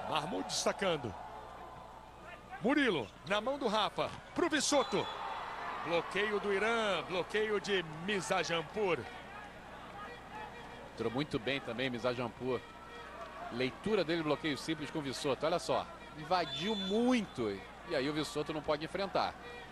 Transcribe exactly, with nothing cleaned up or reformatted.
Mahmoud destacando. Murilo, na mão do Rafa, pro Vissoto. Bloqueio do Irã, bloqueio de Mizajampur. Entrou muito bem também Mizajampur. Leitura dele, bloqueio simples com o Vissoto. Olha só, invadiu muito. E aí o Vissoto não pode enfrentar.